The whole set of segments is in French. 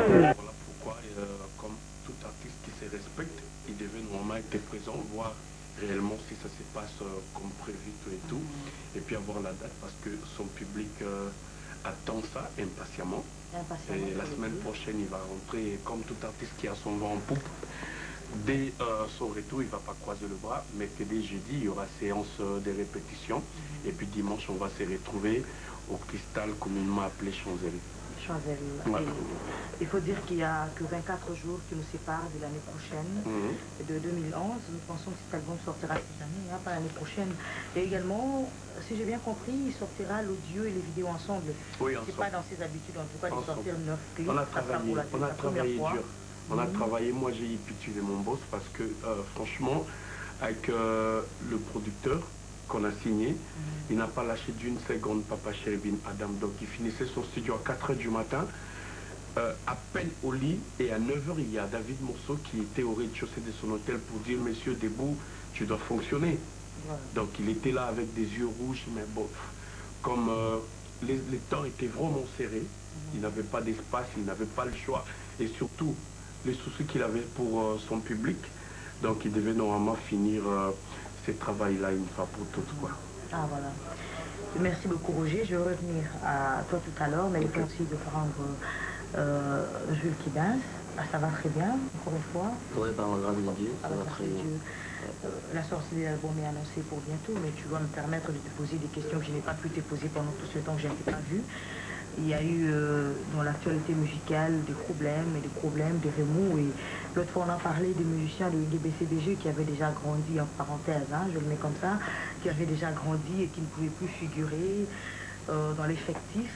Voilà pourquoi, comme tout artiste qui se respecte, il devait normalement être présent, voir réellement si ça se passe comme prévu tout et tout, et puis avoir la date parce que son public attend ça impatiemment. Et la semaine prochaine, il va rentrer, et comme tout artiste qui a son vent en poupe. Dès son retour, il ne va pas croiser le bras, mais que dès jeudi, il y aura séance de répétition. Et puis dimanche, on va se retrouver au Cristal, communément appelé Champs-Élysées. Ouais. Il faut dire qu'il n'y a que 24 jours qui nous séparent de l'année prochaine, de 2011. Nous pensons que cet album sortira cette année, hein, pas l'année prochaine. Et également, si j'ai bien compris, il sortira l'audio et les vidéos ensemble. Oui, c'est pas dans ses habitudes, en tout cas, de sortir 9 clips. On a travaillé dur. On a travaillé, moi j'ai épitulé mon boss parce que franchement, avec le producteur qu'on a signé, il n'a pas lâché d'une seconde Papa Cherubin Adam. Donc il finissait son studio à 4 h du matin, à peine au lit, et à 9 h il y a David Morceau qui était au rez-de-chaussée de son hôtel pour dire monsieur debout, tu dois fonctionner. Voilà. Donc il était là avec des yeux rouges, mais bon, comme les temps étaient vraiment serrés, il n'avait pas d'espace, il n'avait pas le choix, et surtout les soucis qu'il avait pour son public, donc il devait normalement finir ce travail-là une fois pour toutes, quoi. Ah voilà. Merci beaucoup Roger, je vais revenir à toi tout à l'heure, mais il faut aussi de prendre Jules Kibins. Ah, ça va très bien, encore une fois. Oui, par la grâce de Dieu, ça va très bien. La sortie de l'album est annoncée pour bientôt, mais tu dois me permettre de te poser des questions que je n'ai pas pu te poser pendant tout ce temps que je ne t'ai pas vu. Il y a eu dans l'actualité musicale des problèmes, des remous. Et l'autre fois, on a parlé des musiciens de GBCBG qui avaient déjà grandi, en parenthèse, hein, je le mets comme ça, qui avaient déjà grandi et qui ne pouvaient plus figurer dans l'effectif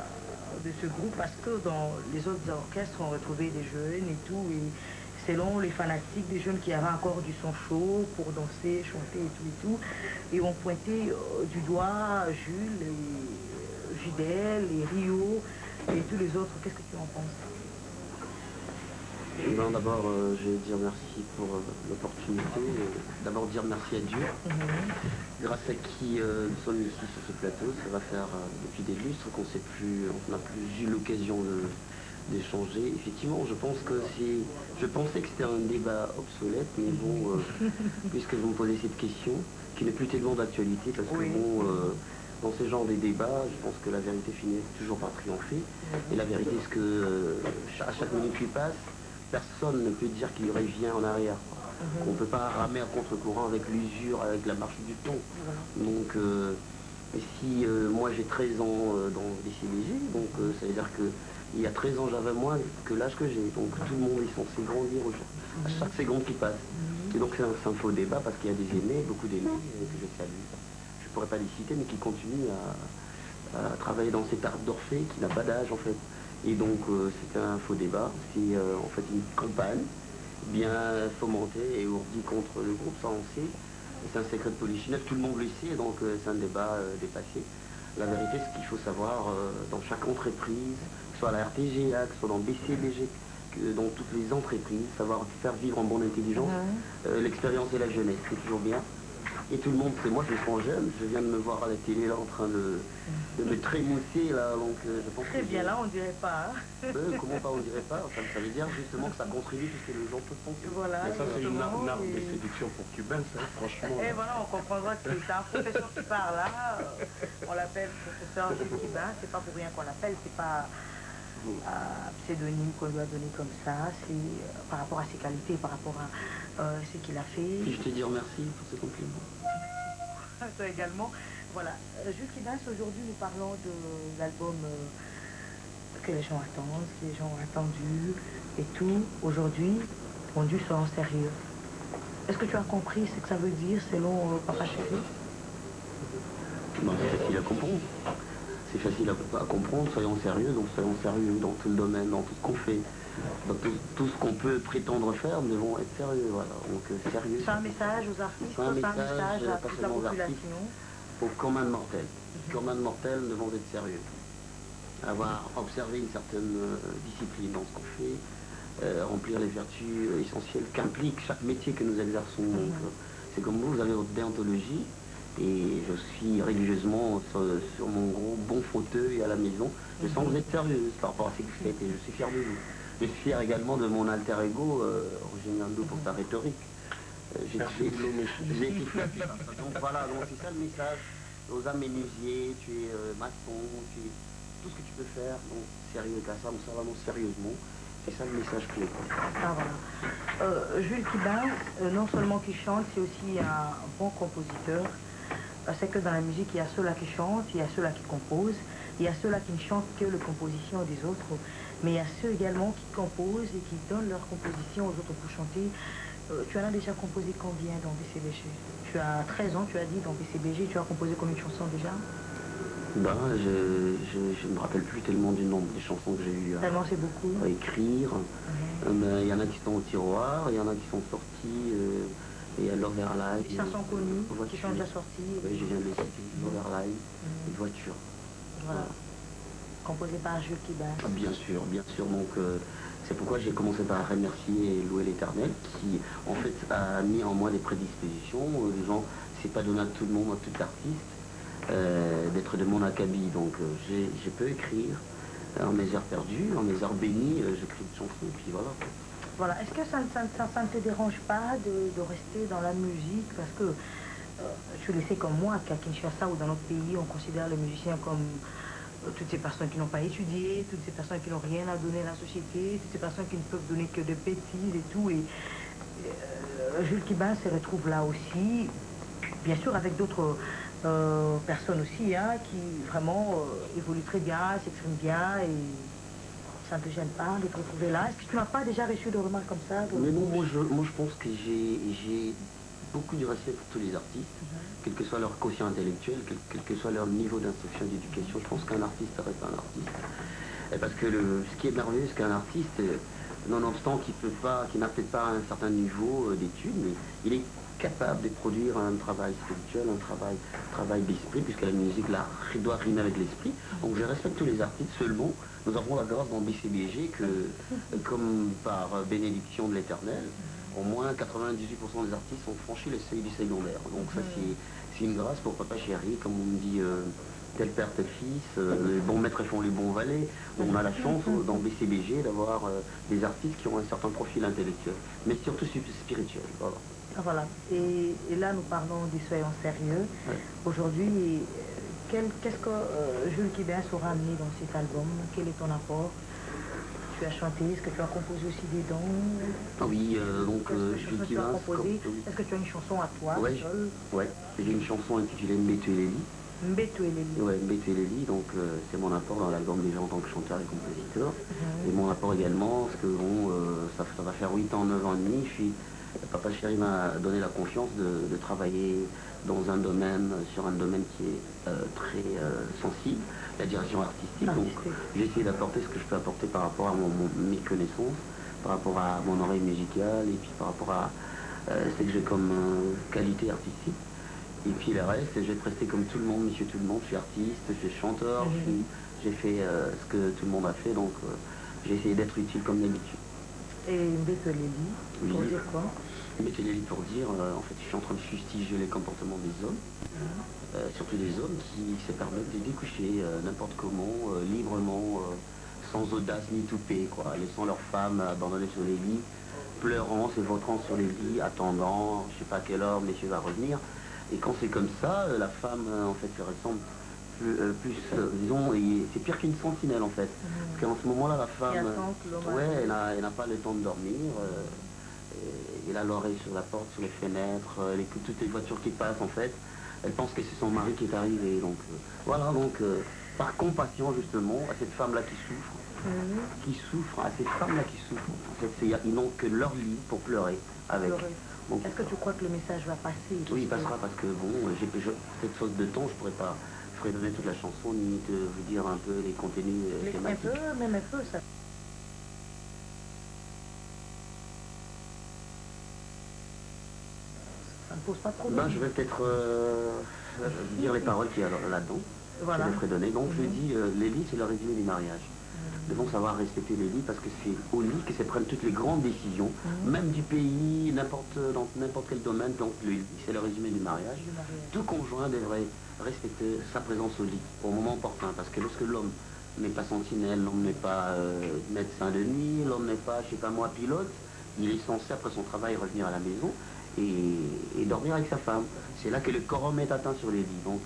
de ce groupe parce que dans les autres orchestres, on retrouvait des jeunes et tout. Et selon les fanatiques, des jeunes qui avaient encore du son chaud pour danser, chanter et tout. Et on pointait du doigt Jules et Fidèle et Rio et tous les autres. Qu'est-ce que tu en penses? D'abord, je vais dire merci pour l'opportunité. D'abord, dire merci à Dieu, grâce à qui nous sommes ici sur ce plateau. Ça va faire depuis des lustres qu'on n'a plus eu l'occasion d'échanger. Effectivement, je pensais que c'était un débat obsolète, mais bon, puisque vous me posez cette question, qui n'est plus tellement d'actualité, parce que bon, dans ce genre de débats, je pense que la vérité finit toujours par triompher. Et la vérité, c'est que à chaque minute qui passe, personne ne peut dire qu'il revient en arrière. On ne peut pas ramer à contre-courant avec l'usure, avec la marche du temps. Donc, si moi j'ai 13 ans dans les CBG, donc ça veut dire qu'il y a 13 ans j'avais moins que l'âge que j'ai. Donc tout le monde est censé grandir à chaque seconde qui passe. Et donc c'est un faux débat parce qu'il y a des aînés, beaucoup d'aînés que je salue. Je ne pourrais pas les citer, mais qui continuent à travailler dans cet art d'Orphée qui n'a pas d'âge en fait. Et donc c'est un faux débat, c'est en fait une campagne bien fomentée et ourdie contre le groupe, ça on sait. C'est un secret de polichinelle, tout le monde le sait, donc c'est un débat dépassé. La vérité, c'est qu'il faut savoir dans chaque entreprise, que ce soit à la RTGA, que ce soit dans BCBG, que dans toutes les entreprises, savoir faire vivre en bonne intelligence l'expérience et la jeunesse, c'est toujours bien. Et tout le monde, c'est moi, je suis jeune, je viens de me voir à la télé là en train de me trémousser là, donc je pense très bien là, on dirait pas. Hein. Comment pas, on dirait pas, enfin, ça veut dire justement que ça contribue puisque les gens peuvent penser. Voilà, mais ça c'est une arme de séduction pour Cubain, ça, franchement. Et voilà, on comprendra que c'est un professeur qui part là, on l'appelle professeur Cubain, c'est pas pour rien qu'on l'appelle, c'est pas un pseudonyme qu'on lui a donné comme ça, c'est par rapport à ses qualités, par rapport à ce qu'il a fait. Puis je te dis merci pour ce compliment. Toi également. Voilà. Jules Kibins, aujourd'hui nous parlons de l'album que les gens attendent, que les gens ont attendu et tout. Aujourd'hui, on dû se en sérieux. Est-ce que tu as compris ce que ça veut dire selon Papa Chéri? Ben, c'est facile à comprendre. C'est facile à comprendre, soyons sérieux, donc soyons sérieux dans tout le domaine, dans tout ce qu'on fait. Dans tout ce qu'on peut prétendre faire, nous devons être sérieux, voilà. Donc sérieux. C'est un message aux artistes, c'est un message à toute la population. Aux communs de mortels. Les communs de mortels devons être sérieux. Avoir observé une certaine discipline dans ce qu'on fait, remplir les vertus essentielles qu'implique chaque métier que nous exerçons. Donc c'est comme vous avez votre déontologie, et je suis religieusement sur mon gros bon fauteuil à la maison. Je sens que vous êtes sérieuse par rapport à ce que vous faites et je suis fier de vous. Je suis fier également de mon alter ego, Roger Nando, pour sa rhétorique. J'ai été fier de ça. Donc voilà, donc c'est ça le message. Aux âmes menuisiers, tu es maçon, tu es tout ce que tu peux faire, donc sérieux qu'à ça, mais ça vraiment sérieusement. C'est ça le message clé. Ah, voilà. Jules Kibin, non seulement qui chante, c'est aussi un bon compositeur. C'est que dans la musique, il y a ceux-là qui chantent, il y a ceux-là qui composent, il y a ceux-là qui ne chantent que les compositions des autres, mais il y a ceux également qui composent et qui donnent leurs compositions aux autres pour chanter. Tu en as déjà composé combien dans BCBG? Tu as 13 ans, tu as dit, dans BCBG, tu as composé combien de chansons déjà? Ben, je ne me rappelle plus tellement du nombre des chansons que j'ai eu Tellement c'est beaucoup. À écrire. Il y en a qui sont au tiroir, il y en a qui sont sortis, et il y a l'Overline. Des chansons connues qui sont déjà sorties. Oui, je viens de les citer, l'Overline, une voiture. Voilà. Composé par Jules Kibin. Bien sûr. Donc, c'est pourquoi j'ai commencé par remercier et louer l'Éternel, qui, en fait, a mis en moi des prédispositions. Les gens, c'est pas donné à tout le monde, à tout artiste. D'être de mon acabit, donc je peux écrire en mes heures perdues, en mes heures bénies, j'écris une chanson, puis voilà. Voilà, est-ce que ça ne te dérange pas de rester dans la musique? Parce que tu le sais comme moi, qu'à Kinshasa ou dans notre pays, on considère les musiciens comme toutes ces personnes qui n'ont pas étudié, toutes ces personnes qui n'ont rien à donner à la société, toutes ces personnes qui ne peuvent donner que des bêtises et tout. Et Jules Kibin se retrouve là aussi, bien sûr avec d'autres personnes aussi, hein, qui vraiment évoluent très bien, s'expriment bien, et ça ne te gêne pas de te retrouver là. Est-ce que tu n'as pas déjà reçu de remarques comme ça? Mais non, moi je pense que j'ai beaucoup de respect pour tous les artistes, quel que soit leur quotient intellectuel, quel que soit leur niveau d'instruction et d'éducation. Je pense qu'un artiste reste un artiste. Et parce que ce qui est merveilleux, c'est qu'un artiste, nonobstant qu'il n'a peut-être pas un certain niveau d'études, mais il est capable de produire un travail spirituel, un travail d'esprit, puisque la musique là, doit rimer avec l'esprit. Donc je respecte tous les artistes, seulement nous avons la grâce dans BCBG que, comme par bénédiction de l'Éternel, au moins 98% des artistes ont franchi les seuils du secondaire. Donc ça c'est une grâce pour Papa Chéri, comme on me dit, tel père, tel fils, les bons maîtres font les bons valets. On a la chance dans BCBG d'avoir des artistes qui ont un certain profil intellectuel, mais surtout spirituel. Voilà. Voilà. Et là, nous parlons des soyons sérieux. Ouais. Aujourd'hui, qu'est-ce que Jules Kibin saura amener dans cet album? Quel est ton apport? Tu as chanté, est-ce que tu as composé aussi des dons? Ah oui, donc Jules Kibin... Est-ce que tu as une chanson à toi? Oui, j'ai une chanson intitulée Mbeto Eleli. Mbeto Eleli. Oui, Mbeto Eleli, donc c'est mon apport dans l'album déjà en tant que chanteur et compositeur. Et mon apport également, parce que bon, ça va faire 8 ans, 9 ans et demi, Papa Chéri m'a donné la confiance de travailler dans un domaine, sur un domaine qui est très sensible, la direction artistique. Donc j'ai essayé d'apporter ce que je peux apporter par rapport à mes connaissances, par rapport à mon oreille musicale, et puis par rapport à ce que j'ai comme qualité artistique. Et puis le reste, je vais prester comme tout le monde, monsieur tout le monde. Je suis artiste, je suis chanteur, j'ai fait ce que tout le monde a fait, donc j'ai essayé d'être utile comme d'habitude. Et Mbeto Eleli, pour dire quoi? Mbeto Eleli pour dire, en fait, je suis en train de fustiger les comportements des hommes, surtout des hommes qui se permettent de découcher n'importe comment, librement, sans audace ni toupet, quoi, laissant leurs femmes abandonnées sur les lits, pleurant, se vautrant sur les lits, attendant, je sais pas à quelle heure monsieur va revenir. Et quand c'est comme ça, la femme, en fait, se ressemble disons, c'est pire qu'une sentinelle en fait. Parce qu'en ce moment-là, la femme, elle n'a pas le temps de dormir. Elle a l'oreille sur la porte, sur les fenêtres, elle écoute toutes les voitures qui passent en fait. Elle pense que c'est son mari qui est arrivé. Donc voilà, donc par compassion justement à cette femme-là qui souffre, à ces femmes-là qui souffrent. En fait, ils n'ont que leur lit pour pleurer avec. Est-ce que tu crois que le message va passer? Oui, il passera parce que bon, cette faute de temps, je pourrais pas. Je ferai donner toute la chanson, ni de vous dire un peu les contenus thématiques. Même un peu, ça. Ça ne pose pas de problème. Ben, je vais peut-être dire les paroles qu'il y a là-dedans. Voilà. Je les ferai donner. Donc je dis, les lits, c'est le résumé du mariage. Nous devons savoir respecter les lits parce que c'est au lit que se prennent toutes les grandes décisions, même du pays, dans n'importe quel domaine. Donc le lit, c'est le résumé du mariage. Tout conjoint devrait respecter sa présence au lit au moment opportun, parce que lorsque l'homme n'est pas sentinelle, l'homme n'est pas médecin de nuit, l'homme n'est pas, je sais pas moi, pilote. Il est censé, après son travail, revenir à la maison et dormir avec sa femme. C'est là que le quorum est atteint sur les lits. Donc,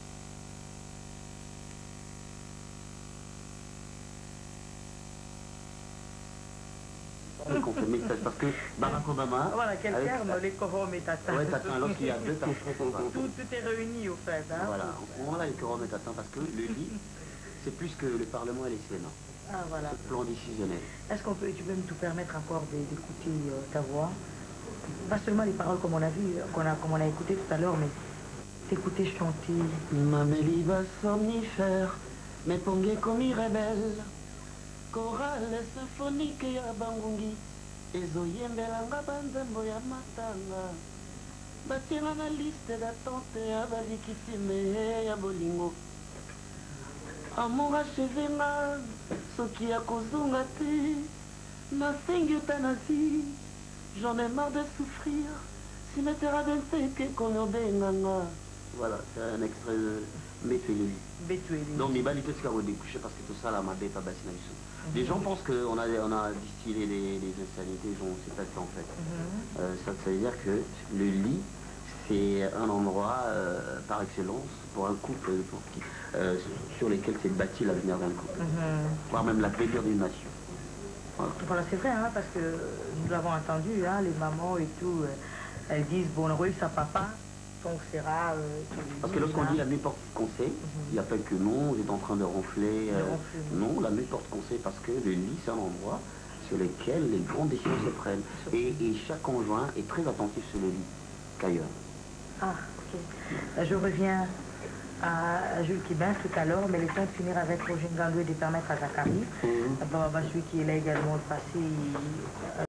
parce que Barack Obama... Voilà, quel terme, les quorums est atteint. Oui, atteint lorsqu'il y a deux personnes. Tout est réuni, au fait. Hein, voilà, en ce moment-là, le quorum est atteint parce que le lit, c'est plus que le Parlement et les Sénats. Ah, voilà. C'est le plan décisionnel. Est-ce qu'on peut, tu peux nous permettre encore d'écouter ta voix? Pas seulement les paroles comme on a vu, comme on a écouté tout à l'heure, mais t'écouter chanter. Mameli va somnifère, mais pongé comme rebelle. Chorale symphonique ya bangungi, ezoyembelanga banzembo ya matanga. Batiela na liste d'attente ya balikitime ya bolingo. Amour achevé nga, soki ya kozunga te, nasengi euthanasie. J'en ai marre de souffrir, si metera de seke kono benganga. Voilà, c'est un extrait de Bethueli. Donc, Mibali peut se redécoucher parce que tout ça, là, m'a pas bassina. Les gens pensent qu'on a distillé les insanités, c'est pas ça en fait. Ça veut dire que le lit, c'est un endroit par excellence pour un couple sur lequel s'est bâti l'avenir d'un couple, voire même la plénière d'une nation. Voilà, c'est vrai, hein, parce que nous l'avons entendu, hein, les mamans et tout, elles disent, bon, oui, ça papa, donc sera... parce que lorsqu'on dit la nuit porte conseil, il n'y a pas que non, vous êtes en train de ronfler. Non, la nuit porte conseil parce que le lit, c'est un endroit sur lequel les grandes décisions se prennent. Et chaque conjoint est très attentif sur le lit qu'ailleurs. Ah, ok. Je reviens à Jules Kibin tout à l'heure, mais le temps de finir avec Roger Ngandou et de permettre à Zachary, celui qui est là également de passer...